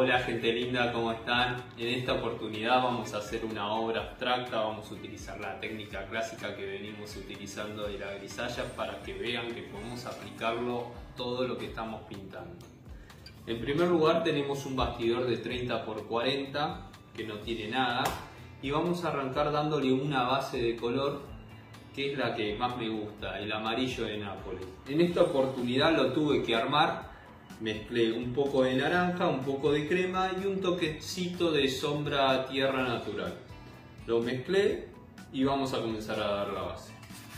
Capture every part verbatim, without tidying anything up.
Hola gente linda, ¿cómo están? En esta oportunidad vamos a hacer una obra abstracta, vamos a utilizar la técnica clásica que venimos utilizando de la grisalla para que vean que podemos aplicarlo a todo lo que estamos pintando. En primer lugar tenemos un bastidor de treinta por cuarenta que no tiene nada y vamos a arrancar dándole una base de color que es la que más me gusta, el amarillo de Nápoles. En esta oportunidad lo tuve que armar. Mezclé un poco de naranja, un poco de crema y un toquecito de sombra tierra natural. Lo mezclé y vamos a comenzar a dar la base.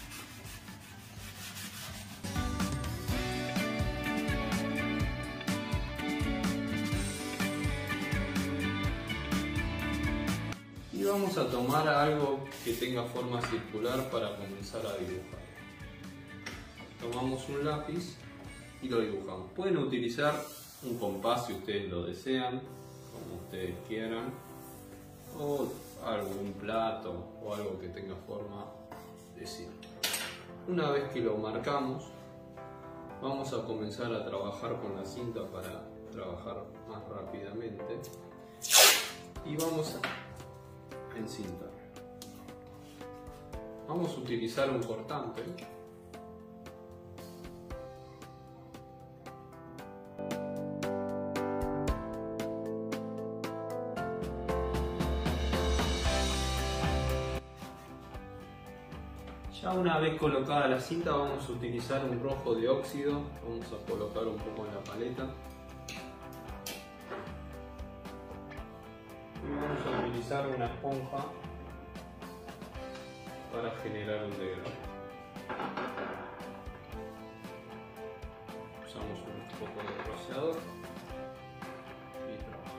Y vamos a tomar algo que tenga forma circular para comenzar a dibujar. Tomamos un lápiz y lo dibujamos. Pueden utilizar un compás si ustedes lo desean, como ustedes quieran, o algún plato o algo que tenga forma de círculo. Una vez que lo marcamos, vamos a comenzar a trabajar con la cinta para trabajar más rápidamente y vamos a encintar. Vamos a utilizar un cortante. Ya una vez colocada la cinta vamos a utilizar un rojo de óxido, vamos a colocar un poco en la paleta y vamos a utilizar una esponja para generar un degradé. Usamos un poco de rociador y trabajamos.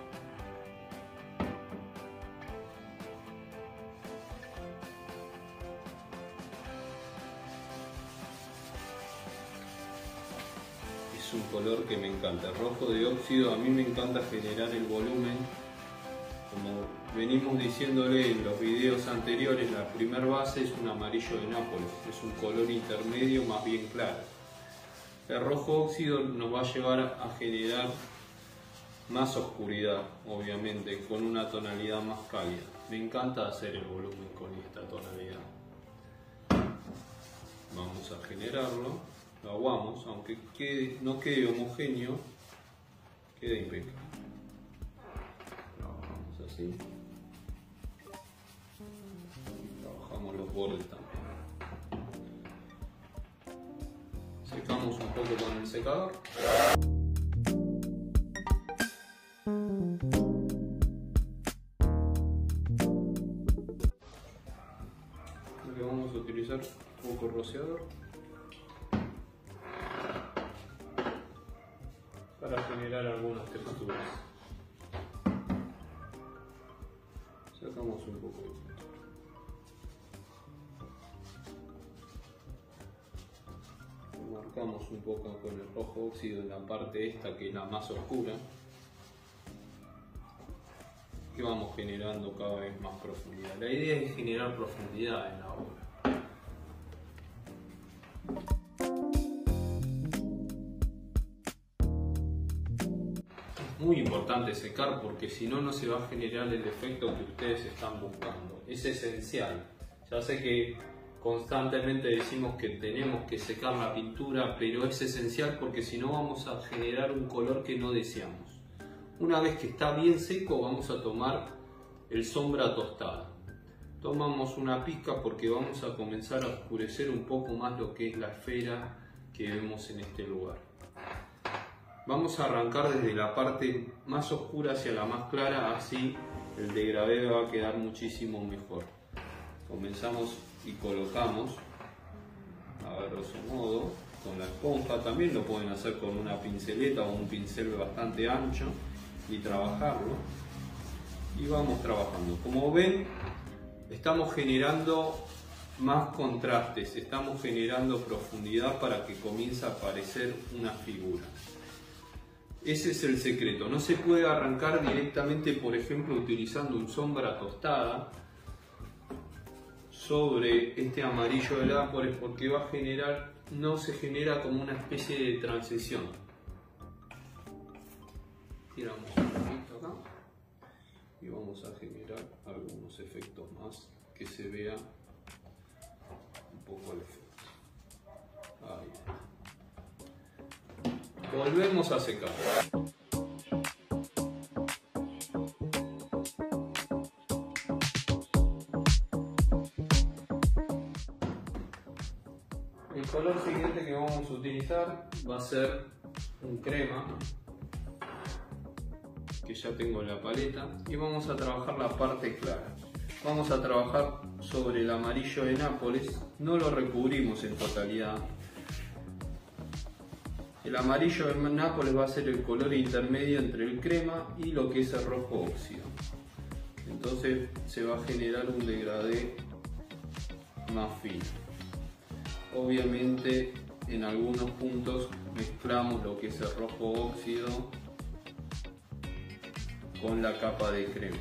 Es un color que me encanta, el rojo de óxido. A mí me encanta generar el volumen. Como venimos diciéndole en los videos anteriores, la primer base es un amarillo de Nápoles, es un color intermedio más bien claro. El rojo óxido nos va a llevar a generar más oscuridad, obviamente, con una tonalidad más cálida. Me encanta hacer el volumen con esta tonalidad. Vamos a generarlo. Lo aguamos, aunque quede, no quede homogéneo, queda impecable. Trabajamos así. Y trabajamos los bordes también. Secamos un poco con el secador. Lo que vamos a utilizar un poco rociador para generar algunas texturas. Sacamos un poco de pintura. Marcamos un poco con el rojo óxido en la parte esta que es la más oscura. Y vamos generando cada vez más profundidad. La idea es generar profundidad en la obra. Muy importante secar porque si no, no se va a generar el efecto que ustedes están buscando. Es esencial. Ya sé que constantemente decimos que tenemos que secar la pintura, pero es esencial porque si no vamos a generar un color que no deseamos. Una vez que está bien seco vamos a tomar el sombra tostada. Tomamos una pizca porque vamos a comenzar a oscurecer un poco más lo que es la esfera que vemos en este lugar. Vamos a arrancar desde la parte más oscura hacia la más clara, así el degradé va a quedar muchísimo mejor. Comenzamos y colocamos a grosso modo con la esponja, también lo pueden hacer con una pinceleta o un pincel bastante ancho y trabajarlo. Y vamos trabajando. Como ven, estamos generando más contrastes, estamos generando profundidad para que comience a aparecer una figura. Ese es el secreto. No se puede arrancar directamente, por ejemplo, utilizando un sombra tostada sobre este amarillo de Nápoles, porque va a generar, no se genera como una especie de transición. tiramos un poquito acá y vamos a generar algunos efectos más que se vea un poco el efecto. Ahí. Volvemos a secar. El color siguiente que vamos a utilizar va a ser un crema que ya tengo en la paleta y vamos a trabajar la parte clara. Vamos a trabajar sobre el amarillo de Nápoles, no lo recubrimos en totalidad. El amarillo de Nápoles va a ser el color intermedio entre el crema y lo que es el rojo óxido. Entonces se va a generar un degradé más fino. Obviamente en algunos puntos mezclamos lo que es el rojo óxido con la capa de crema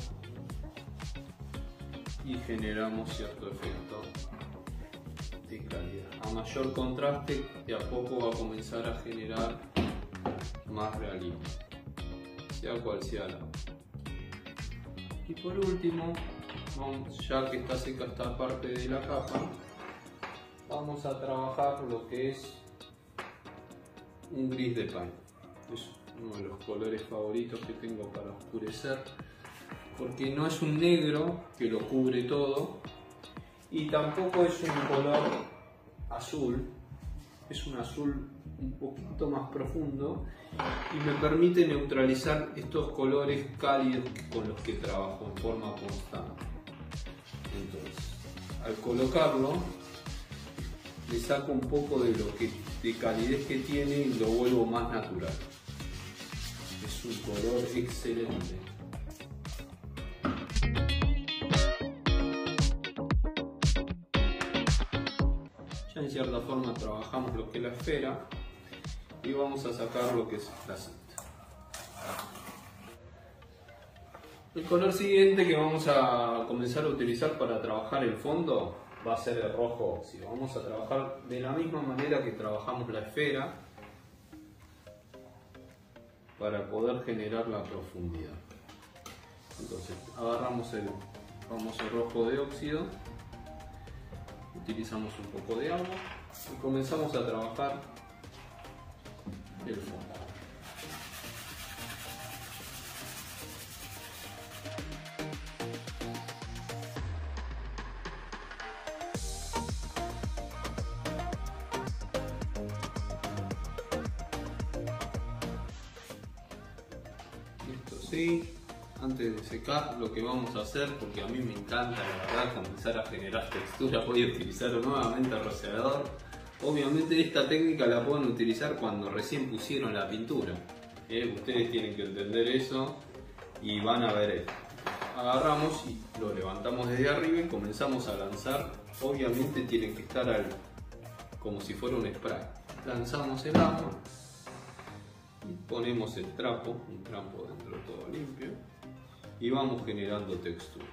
y generamos cierto efecto de claridad. A mayor contraste, de a poco va a comenzar a generar más realismo, sea cual sea la. Y por último, vamos, ya que está seca esta parte de la capa, vamos a trabajar lo que es un gris de paño. Es uno de los colores favoritos que tengo para oscurecer, porque no es un negro que lo cubre todo y tampoco es un color azul, es un azul un poquito más profundo y me permite neutralizar estos colores cálidos con los que trabajo en forma constante. Entonces, al colocarlo, le saco un poco de lo que de calidez que tiene y lo vuelvo más natural. Es un color excelente. Ya en cierta forma trabajamos lo que es la esfera y vamos a sacar lo que es la cinta. El color siguiente que vamos a comenzar a utilizar para trabajar el fondo va a ser el rojo óxido. Vamos a trabajar de la misma manera que trabajamos la esfera para poder generar la profundidad. Entonces agarramos el famoso rojo de óxido, utilizamos un poco de agua y comenzamos a trabajar el fondo. Sí, antes de secar lo que vamos a hacer, porque a mí me encanta la verdad comenzar a generar textura, voy a utilizar nuevamente el rociador. Obviamente esta técnica la pueden utilizar cuando recién pusieron la pintura, ¿eh? Ustedes tienen que entender eso y van a ver esto. Agarramos y lo levantamos desde arriba y comenzamos a lanzar. Obviamente tienen que estar al, como si fuera un spray. Lanzamos el agua. Ponemos el trapo, un trapo dentro todo limpio y vamos generando texturas.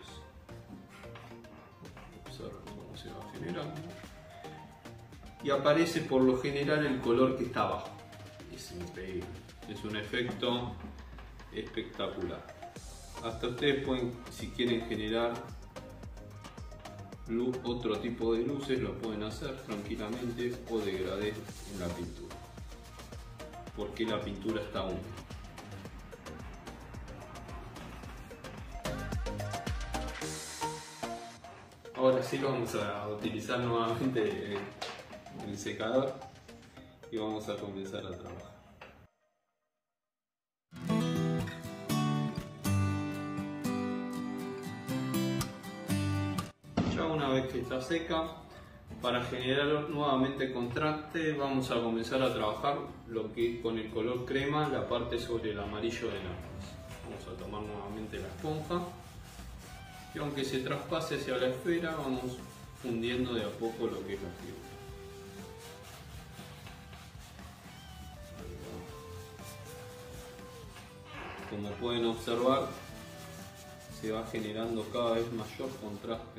Observen cómo se va generando y aparece por lo general el color que está abajo. Es increíble, es un efecto espectacular. Hasta ustedes pueden, si quieren generar luz, otro tipo de luces, lo pueden hacer tranquilamente o degradé en la pintura, porque la pintura está húmeda. Ahora sí vamos a utilizar nuevamente el secador y vamos a comenzar a trabajar. Ya una vez que está seca, para generar nuevamente contraste vamos a comenzar a trabajar lo que con el color crema, la parte sobre el amarillo de Nápoles. Vamos a tomar nuevamente la esponja y aunque se traspase hacia la esfera, vamos fundiendo de a poco lo que es la figura. Como pueden observar, se va generando cada vez mayor contraste.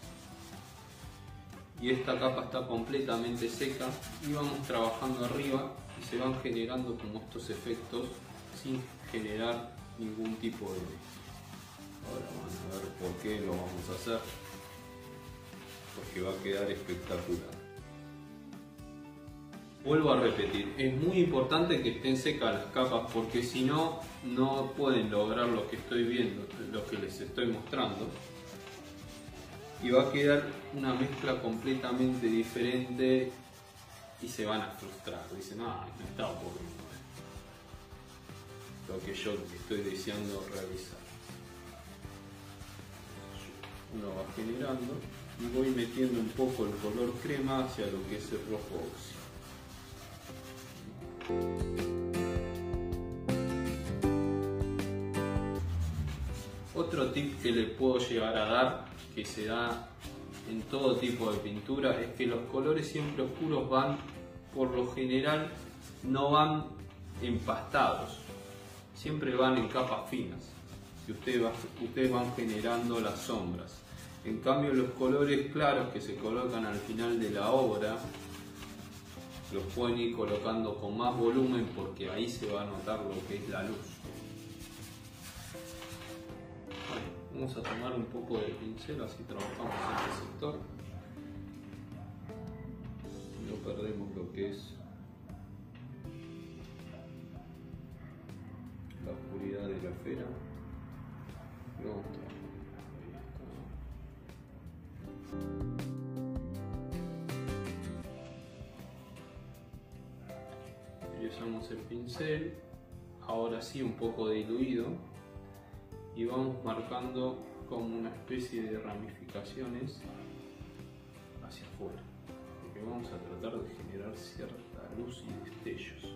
Y esta capa está completamente seca y vamos trabajando arriba y se van generando como estos efectos sin generar ningún tipo de mezcla. Ahora van a ver por qué lo vamos a hacer, porque va a quedar espectacular. Vuelvo a repetir, es muy importante que estén secas las capas, porque si no, no pueden lograr lo que estoy viendo, lo que les estoy mostrando, y va a quedar una mezcla completamente diferente y se van a frustrar. Dicen, ah, no está ocurriendo lo que yo estoy deseando realizar. Uno va generando y voy metiendo un poco el color crema hacia lo que es el rojo óxido. Otro tip que les puedo llegar a dar, que se da en todo tipo de pintura, es que los colores siempre oscuros van, por lo general, no van empastados, siempre van en capas finas, y ustedes, va, ustedes van generando las sombras. En cambio, los colores claros que se colocan al final de la obra, los pueden ir colocando con más volumen, porque ahí se va a notar lo que es la luz. Bueno, vamos a tomar un poco de pincel, así trabajamos este sector. No perdemos lo que es la oscuridad de la esfera. Y vamos a trabajar. Usamos el pincel, ahora sí un poco diluido, y vamos marcando como una especie de ramificaciones hacia afuera, porque vamos a tratar de generar cierta luz y destellos.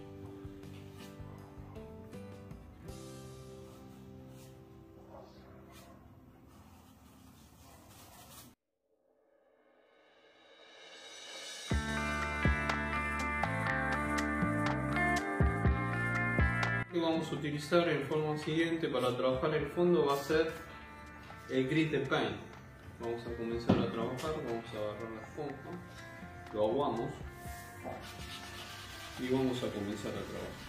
Lo que vamos a utilizar en forma siguiente para trabajar el fondo va a ser el Gris de Paint. Vamos a comenzar a trabajar, vamos a agarrar la esponja, lo aguamos y vamos a comenzar a trabajar.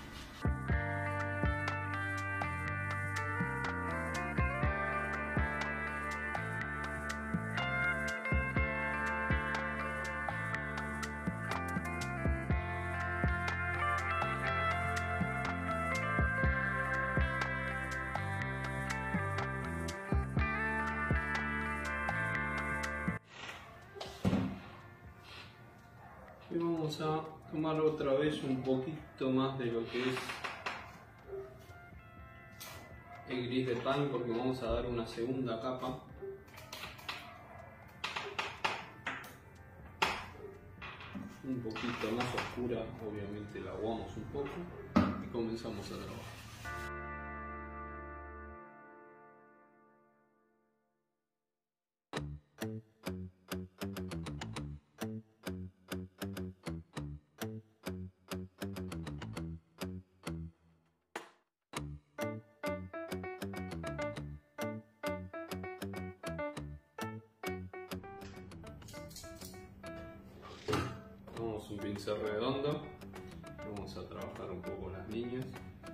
Y vamos a tomar otra vez un poquito más de lo que es el Gris de Paint, porque vamos a dar una segunda capa. Un poquito más oscura, obviamente la aguamos un poco y comenzamos a trabajar. Tomamos un pincel redondo, vamos a trabajar un poco las líneas.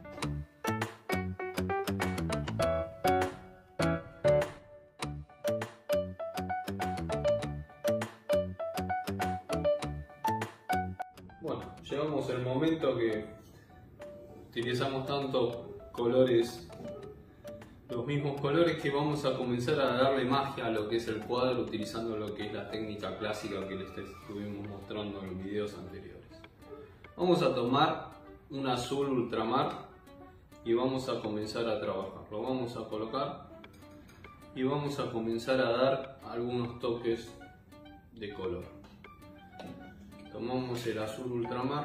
Bueno, llegamos al momento que utilizamos tantos colores, los mismos colores, que vamos a comenzar a darle magia a lo que es el cuadro, utilizando lo que es la técnica clásica que les estuvimos mostrando en videos anteriores. Vamos a tomar un azul ultramar y vamos a comenzar a trabajar. Lo vamos a colocar y vamos a comenzar a dar algunos toques de color. Tomamos el azul ultramar,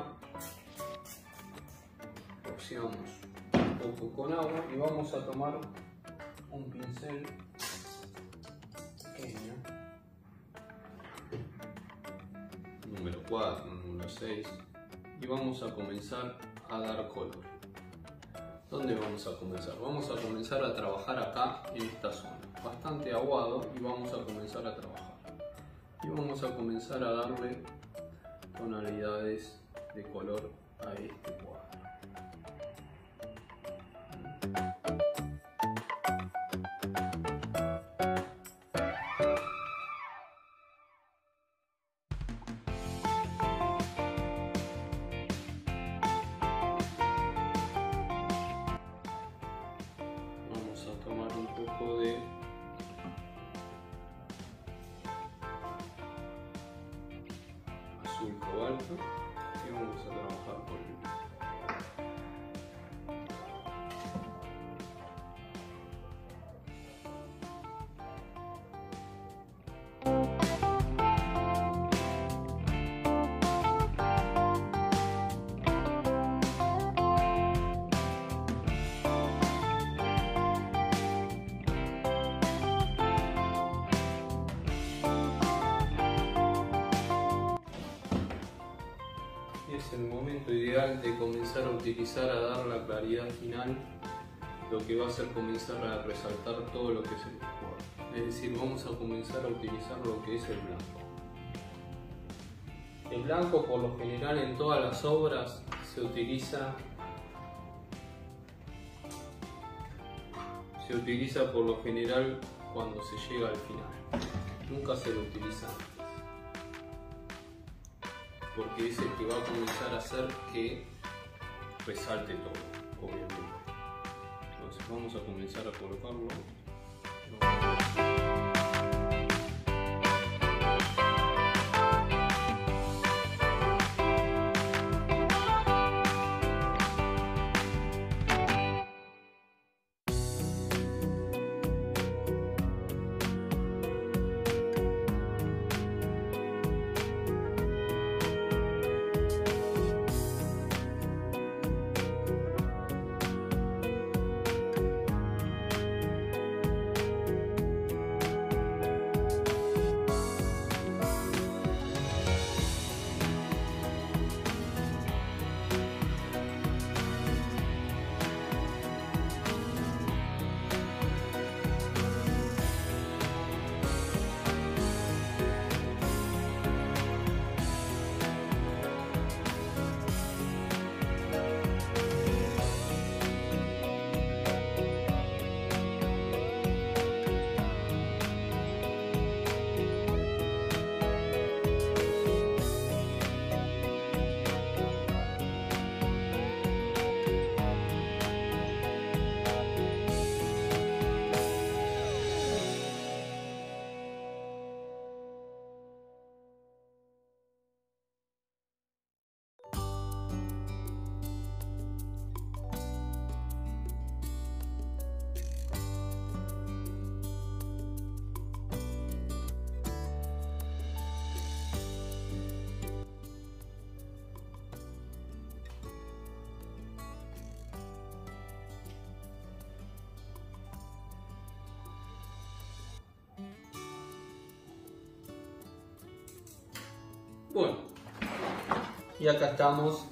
rociamos un poco con agua y vamos a tomar un pincel pequeño, número cuatro, número seis, y vamos a comenzar a dar color. ¿Dónde vamos a comenzar? Vamos a comenzar a trabajar acá en esta zona, bastante aguado, y vamos a comenzar a trabajar. Y vamos a comenzar a darle tonalidades de color a este cuadro. alta y vamos a trabajar con él. Es el momento ideal de comenzar a utilizar, a dar la claridad final, lo que va a hacer comenzar a resaltar todo lo que es el cuadro. Es decir, vamos a comenzar a utilizar lo que es el blanco. El blanco, por lo general, en todas las obras se utiliza se utiliza por lo general cuando se llega al final. Nunca se lo utiliza antes, porque es el que va a comenzar a hacer que resalte todo, obviamente. Entonces vamos a comenzar a colocarlo. Bueno, y acá estamos.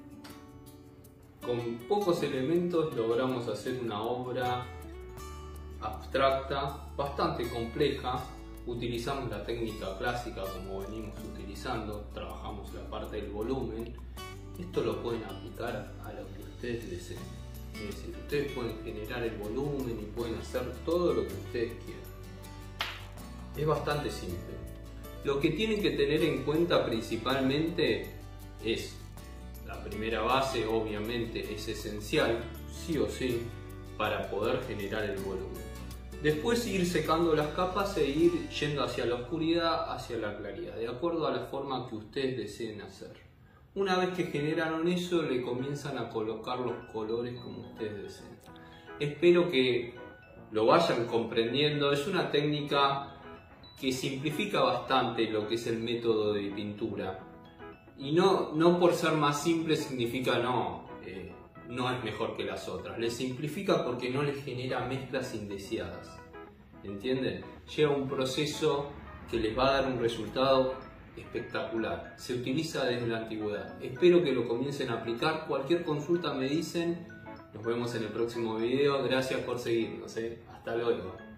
Con pocos elementos logramos hacer una obra abstracta, bastante compleja. Utilizamos la técnica clásica como venimos utilizando, trabajamos la parte del volumen. Esto lo pueden aplicar a lo que ustedes deseen. Es decir, ustedes pueden generar el volumen y pueden hacer todo lo que ustedes quieran. Es bastante simple. Lo que tienen que tener en cuenta principalmente es la primera base, obviamente es esencial, sí o sí, para poder generar el volumen. Después ir secando las capas e ir yendo hacia la oscuridad, hacia la claridad, de acuerdo a la forma que ustedes deseen hacer. Una vez que generaron eso, le comienzan a colocar los colores como ustedes deseen. Espero que lo vayan comprendiendo. Es una técnica que simplifica bastante lo que es el método de pintura. Y no, no por ser más simple significa no, eh, no es mejor que las otras. Le simplifica porque no les genera mezclas indeseadas. ¿Entienden? Lleva un proceso que les va a dar un resultado espectacular. Se utiliza desde la antigüedad. Espero que lo comiencen a aplicar. Cualquier consulta me dicen. Nos vemos en el próximo video. Gracias por seguirnos. ¿eh? Hasta luego.